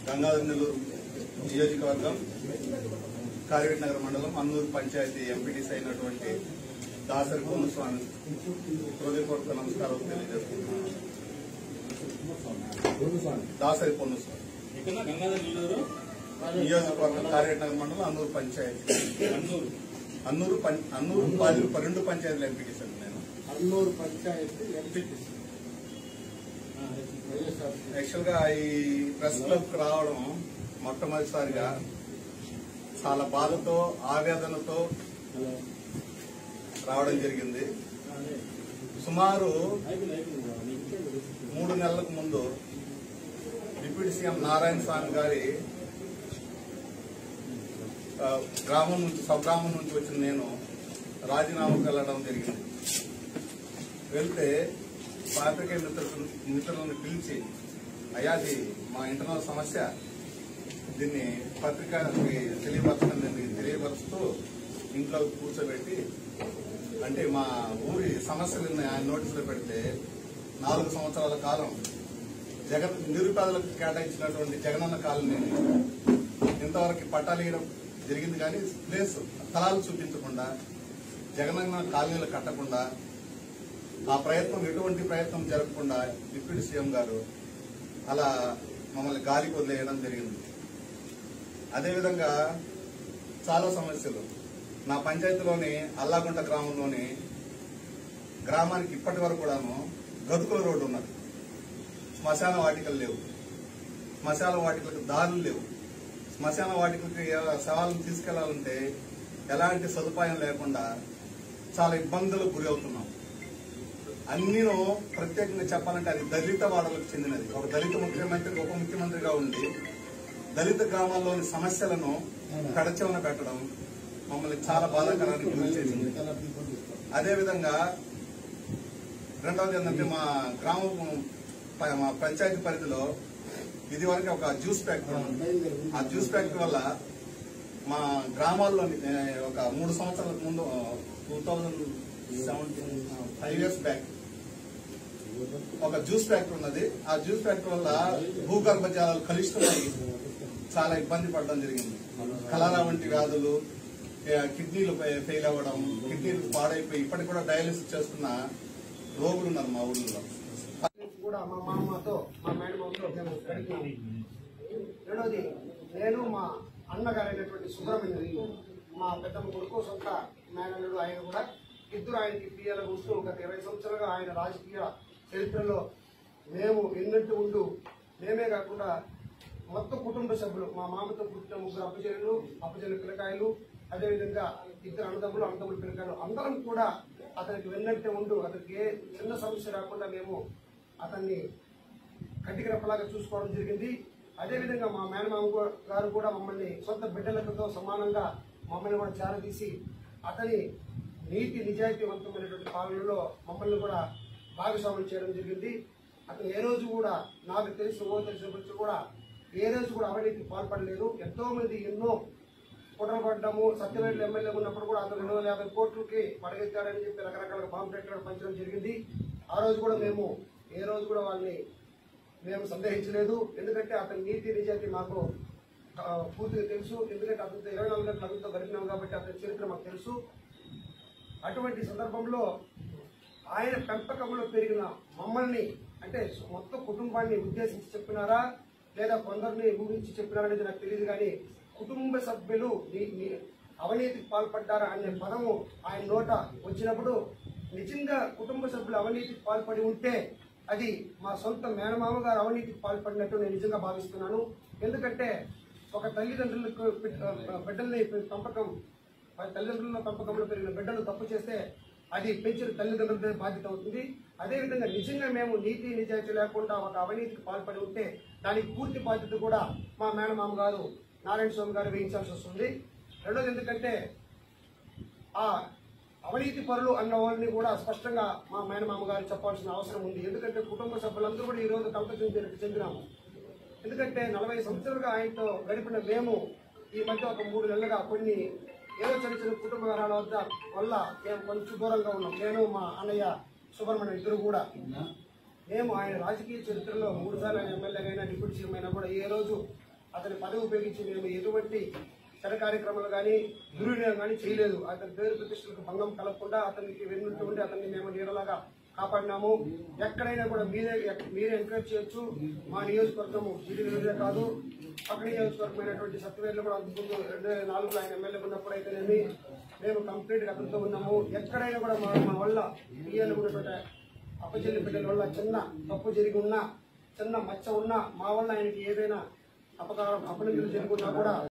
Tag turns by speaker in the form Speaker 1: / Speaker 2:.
Speaker 1: గంగాధర్ నెల్లూరు నియోజకవర్గం కార్వేట్ నగర్ మండలం అన్నూరు పంచాయతీ ఎంపీటీసీ అయినటువంటి దాసరి పొన్నుస్వామి హృదయపూర్వక నమస్కారం తెలియజేస్తున్నాను. దాసరి పొన్నుస్వామి నియోజకవర్గం కార్వేట్ నగర్ మండలం అన్నూరు పంచాయతీ అన్నూరు రెండు పంచాయతీల ఎంపీటీసీ అండి. నేను
Speaker 2: అన్నూరు పంచాయతీ ఎంపీటీసీ.
Speaker 1: యాక్చువల్ గా ఈ ప్రెస్ క్లబ్ కు రావడం మొట్టమొదటిసారిగా చాలా బాధతో ఆవేదనతో రావడం జరిగింది. సుమారు 3 నెలలకు ముందు డిప్యూటీ సీఎం నారాయణ స్వామి గారి స్వగ్రామం నుంచి వచ్చిన నేను రాజీనామాకు వెళ్లడం జరిగింది. వెళ్తే పాత్రికేయ మిత్రులను పిలిచి, అయ్యాది మా ఇంటర్నల్ సమస్య, దీన్ని పత్రికకి తెలియపరుస్తూ ఇంట్లో కూర్చోబెట్టి, అంటే మా ఊరి సమస్యలను ఆయన నోటీసులో పెడితే 4 సంవత్సరాల కాలం నిరుపేదలకు కేటాయించినటువంటి జగనన్న కాలనీని ఇంతవరకు పట్టాలు వేయడం జరిగింది, కానీ స్థలాలు చూపించకుండా జగనన్న కాలనీలు కట్టకుండా ఆ ప్రయత్నం ఎటువంటి ప్రయత్నం జరగకుండా డిప్యూటీ సీఎం గారు అలా మమ్మల్ని గాలికి వదిలేయడం జరిగింది. అదేవిధంగా చాలా సమస్యలు నా పంచాయతీలోని అల్లాగుంట గ్రామంలోని గ్రామానికి ఇప్పటి వరకు కూడాను గతుకుల రోడ్డు ఉన్నది. శ్మశాన వాటికలు లేవు, శ్మశాన వాటికలకు దారులు లేవు, శ్మశాన వాటికలకి శవాలను తీసుకెళ్లాలంటే ఎలాంటి సదుపాయం లేకుండా చాలా ఇబ్బందులకు గురి అవుతున్నాం. అన్నీను ప్రత్యేకంగా చెప్పాలంటే అది దళిత వాడలకు చెందినది. ఒక దళిత ముఖ్యమంత్రి ఉప ముఖ్యమంత్రిగా ఉండి దళిత గ్రామాల్లోని సమస్యలను కడచెవన పెట్టడం మమ్మల్ని చాలా బాధాకరానికి గురి చేసింది. అదేవిధంగా రెండవది ఏంటంటే మా పంచాయతీ పరిధిలో ఇదివరకు ఒక జ్యూస్ ఫ్యాక్టరీ ఉంది. ఆ జ్యూస్ ఫ్యాక్టరీ వల్ల మా గ్రామాల్లోని ఒక 3 సంవత్సరాల ముందు 5 years బ్యాక్ ఒక జ్యూస్ ఫ్యాక్టరీ ఉన్నది. ఆ జ్యూస్ ఫ్యాక్టరీ వల్ల భూగర్భ జలాలు కలుషితమై చాలా ఇబ్బంది పడడం జరిగింది. కలరా వంటి వ్యాధులు, కిడ్నీలు ఫెయిల్ అవ్వడం, కిడ్నీలు పాడైపోయి ఇప్పటికి కూడా డయాలిసిస్ చేస్తున్న రోగులు ఉన్నారు మా ఊళ్ళో.
Speaker 2: కూడా మా మామతో మా మేనమామతో మేము గడిపాము. రెండోది, నేను మా అన్నగారైనటువంటి సుబ్రహ్మణ్యం, మా పెద్దమ్మ కొడుకు, సొంత మేనల్లుడు ఆయన కూడా, ఇద్దరు ఆయనకి పిఎల ఉంటూ ఒక 20 సంవత్సరాలుగా ఆయన రాజకీయ చరిత్రలో మేము ఎన్నట్టు ఉంటూ, మేమే కాకుండా మొత్తం కుటుంబ సభ్యులు, మా మామతో పుట్టిన 3 అప్పచెల్లు పిల్లకాయలు, అదేవిధంగా 2 అన్నదమ్ములు పిల్లకాయలు అందరం కూడా అతనికి వెన్నట్టే ఉంటూ, అతనికి ఏ చిన్న సమస్య రాకుండా మేము అతన్ని కంటికి రెప్పలాగా చూసుకోవడం జరిగింది. అదేవిధంగా మా మేనమామ గారు కూడా మమ్మల్ని సొంత బిడ్డలతో సమానంగా మమ్మల్ని కూడా చేరదీసి అతని నీతి నిజాయితీవంతమైనటువంటి పాలనలో మమ్మల్ని కూడా భాగస్వామ్యం చేయడం జరిగింది. అతను ఏ రోజు కూడా నాకు తెలిసినప్పుడు కూడా ఏ రోజు కూడా అవినీతికి పాల్పడలేదు. ఎంతో మంది ఎన్నో కుట్రపడ్డాము. సత్యవేడులో ఎమ్మెల్యే ఉన్నప్పుడు కూడా అతను 250 కోట్లకి పడగెత్తాడని చెప్పి రకరకాల పాంప్లెట్లు పంచడం జరిగింది. ఆ రోజు కూడా మేము ఏ రోజు కూడా వాళ్ళని మేము సందేహించలేదు. ఎందుకంటే అతని నీతి నిజాయితీ మాకు పూర్తిగా తెలుసు. ఎందుకంటే అతనితో 24 గంటలు అతనితో గడిపినాం కాబట్టి అతని చరిత్ర మాకు తెలుసు. అటువంటి సందర్భంలో ఆయన పెంపకంలో పెరిగిన మమ్మల్ని, అంటే మొత్తం కుటుంబాన్ని ఉద్దేశించి చెప్పినారా లేదా కొందరిని ఊహించి చెప్పినారా అనేది నాకు తెలియదు, కానీ కుటుంబ సభ్యులు అవినీతికి పాల్పడ్డారా అనే పదము ఆయన నోట వచ్చినప్పుడు నిజంగా కుటుంబ సభ్యులు అవినీతికి పాల్పడి ఉంటే అది మా సొంత మేనమామ గారు అవినీతికి పాల్పడినట్టు నేను నిజంగా భావిస్తున్నాను. ఎందుకంటే ఒక తల్లిదండ్రులకు తల్లిదండ్రుల పెంపకంలో పెరిగిన బిడ్డలు తప్పు చేస్తే అది పెంచిన తల్లిదండ్రులదే బాధ్యత అవుతుంది. అదేవిధంగా నిజంగా మేము నీతి నిజాయితీ లేకుండా ఒక అవినీతికి పాల్పడి ఉంటే దానికి పూర్తి బాధ్యత కూడా మా మేనమామ గారు నారాయణ స్వామి గారు వేయించాల్సి వస్తుంది. రెండోది, ఎందుకంటే ఆ అవినీతి పరులు అన్న వాళ్ళని కూడా స్పష్టంగా మా మేనమామ గారు చెప్పాల్సిన అవసరం ఉంది. ఎందుకంటే కుటుంబ సభ్యులందరూ కూడా ఈరోజు కలత చెందినాము. ఎందుకంటే 40 సంవత్సరాలుగా ఆయనతో గడిపిన మేము ఈ మధ్య ఒక 3 నెలలుగా కొన్ని ఏదో చిన్న కుటుంబ వ్యవహారాల వల్ల మేము కొంచెం దూరంగా ఉన్నాం. నేను మా అన్నయ్య సుబ్రహ్మణ్యం ఇద్దరు కూడా మేము ఆయన రాజకీయ చరిత్రలో 3 సార్లు ఆయన ఎమ్మెల్యేగా డిప్యూటీ సీఎం అయినా కూడా ఏ రోజు అతని పదవి ఉపయోగించి మేము ఎటువంటి చెడు కార్యక్రమాలు కానీ దుర్వినియోగం కానీ చేయలేదు. అతని పేరు ప్రతిష్టలకు భంగం కలగకుండా అతనికి వెన్నుంటూ ఉండి అతన్ని మేము నీడలాగా కాపాడినాము. ఎక్కడైనా కూడా మీరే ఎంకరేజ్ చేయొచ్చు. మా నియోజకవర్గము జిల్లా కాదు, పక్కన నియోజకవర్గమైనటువంటి సత్యవేర్లు కూడా అందుకుంటూ 2004లో ఆయన ఎమ్మెల్యే ఉన్నప్పుడు అయితేనేమి మేము కంప్లీట్ గా అతనితో ఉన్నాము. ఎక్కడైనా కూడా మా వల్ల బియ్యాలు ఉన్నటువంటి అప్పచెల్లి బిడ్డల వల్ల చిన్న తప్పు జరిగి ఉన్నా, చిన్న మచ్చ ఉన్నా, మా వల్ల ఆయనకి ఏదైనా అపనిందలు జరుగుతున్నా కూడా